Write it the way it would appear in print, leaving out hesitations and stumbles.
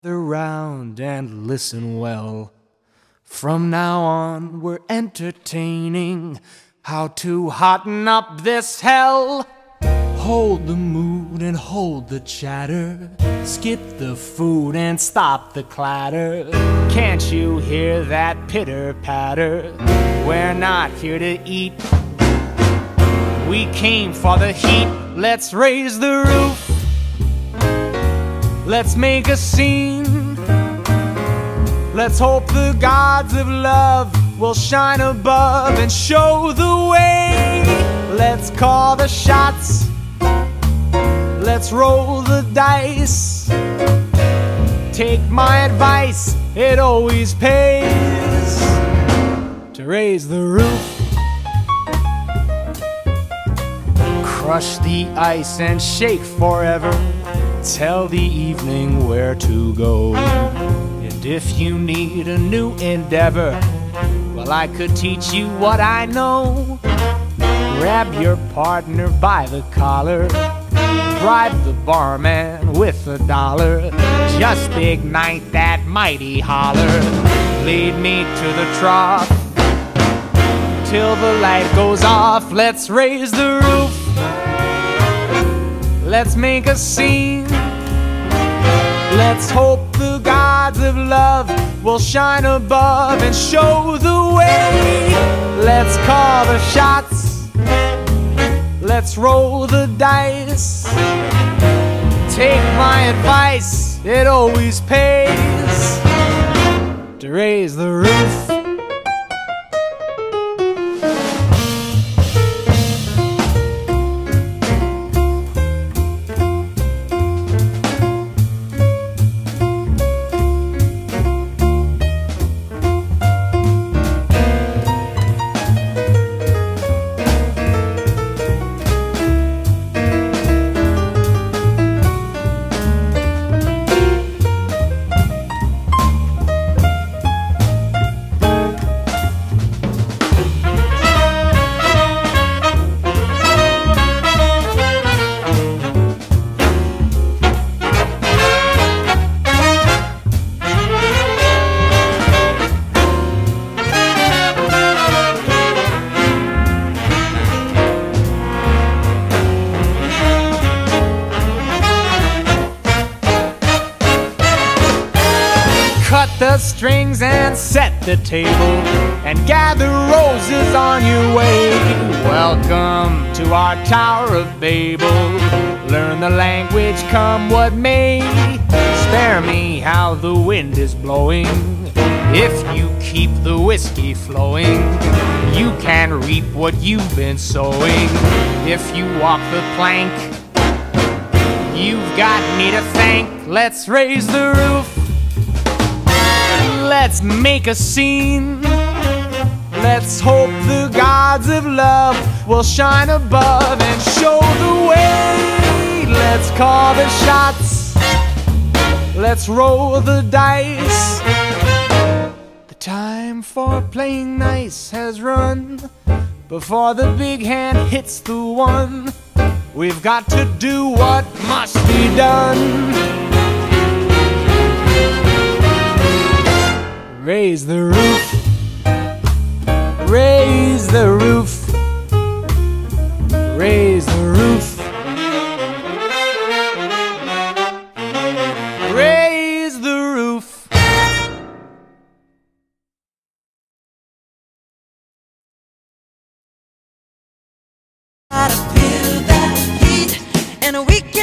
Gather round and listen well. From now on we're entertaining how to hotten up this hell. Hold the mood and hold the chatter. Skip the food and stop the clatter. Can't you hear that pitter-patter? We're not here to eat, we came for the heat. Let's raise the roof, let's make a scene. Let's hope the gods of love will shine above and show the way. Let's call the shots, let's roll the dice. Take my advice, it always pays to raise the roof. Crush the ice and shake forever. Tell the evening where to go. And if you need a new endeavor, well, I could teach you what I know. Grab your partner by the collar, bribe the barman with $1. Just ignite that mighty holler. Lead me to the trough till the light goes off. Let's raise the roof, let's make a scene. Let's hope the gods of love will shine above and show the way. Let's call the shots, let's roll the dice. Take my advice, it always pays to raise the roof. Cut the strings and set the table, and gather roses on your way. Welcome to our Tower of Babel. Learn the language, come what may. Spare me how the wind is blowing. If you keep the whiskey flowing, you can reap what you've been sowing. If you walk the plank, you've got me to thank. Let's raise the roof, let's make a scene. Let's hope the gods of love will shine above and show the way. Let's call the shots, let's roll the dice. The time for playing nice has run. Before the big hand hits the one, we've got to do what must be done. Raise the roof, raise the roof, raise the roof, raise the roof. Gotta feel that heat, and we